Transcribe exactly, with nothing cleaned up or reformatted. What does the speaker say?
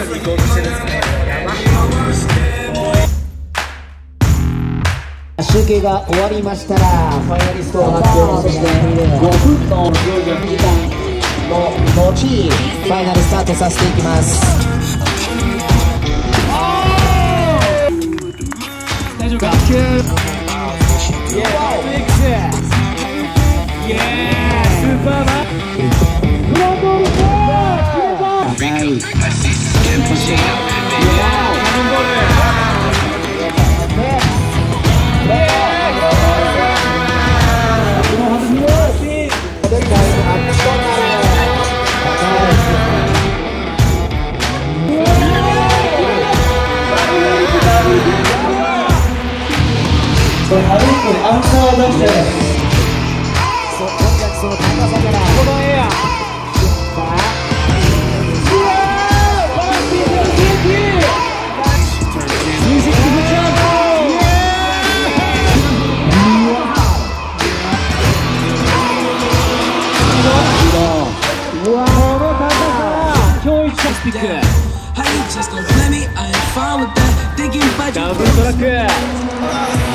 に行こうとしてるんですね。やば。 集計が終わりましたらファイナリストを発表、そしてごふんの時間の後ファイナルスタートさせていきます。 大丈夫か。イエーイ、イエーイ、スーパーマンフロントールスはい、 これ歩いてアンカーを出して、 そとにかくその高さからこのエアミュージックブチャンプ、うわこの高さ今日一着ピックダブルトラック